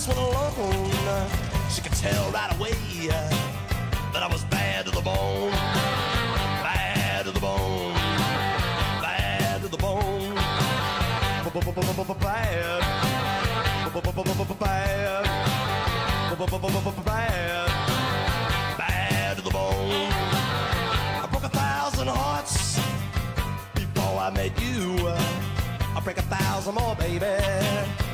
one alone. She could tell right away that I was bad to the bone. Bad to the bone. Bad to the bone. Bad. Bad. Bad. Bad to the bone. I broke 1,000 hearts before I met you. I'll break 1,000 more, baby.